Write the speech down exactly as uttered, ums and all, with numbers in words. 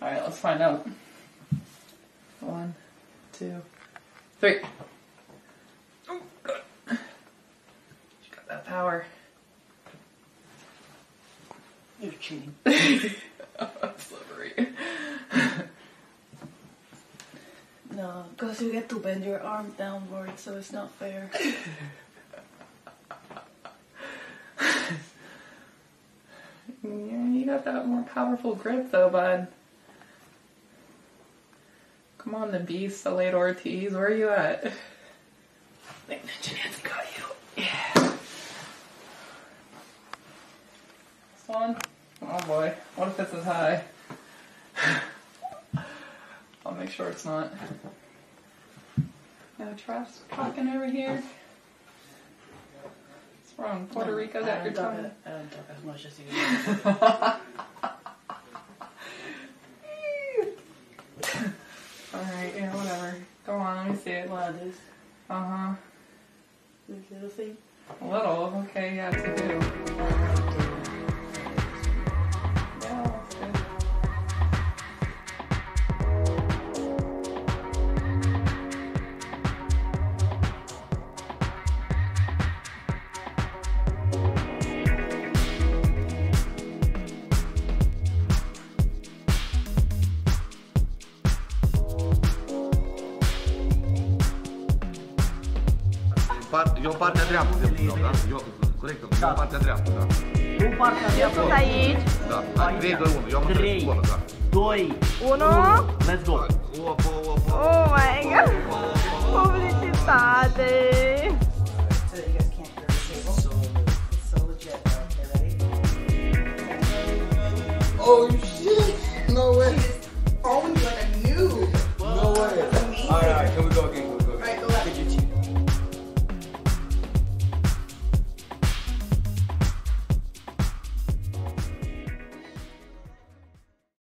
Alright, let's find out. One, two, three. Oh, good. She got that power. You're cheating. Oh, that's slippery. No, because you get to bend your arm downward, so it's not fair. Yeah, you got that more powerful grip though, bud. Come on, the beast, the late Ortiz, where are you at? I think Ninja Nancy got you. Yeah. This one? Oh boy, what if this is high? I'll make sure it's not. No trash talking over here. What's wrong? Puerto Rico got your tongue. I don't talk as much as you do. Alright, yeah, whatever. Go on, let me see it. What is? Uh huh. This little thing? A little, okay, yeah, to do. Yeah, that's good. Eu în partea dreaptă, de fapt, da? Eu, corect, eu în partea dreaptă, da? Tu în partea dreaptă. Eu sunt aici. Da, hai, trei, doi, unu, eu am înțeles, bună, da. doi, unu. Let's go! Opa, opa, Oh my god. Publicitate. So you guys can't hear the table. It's so legit. Okay, ready? Oh shit! No way! Oh, you like a noob. No way! Alright, alright, can we go again?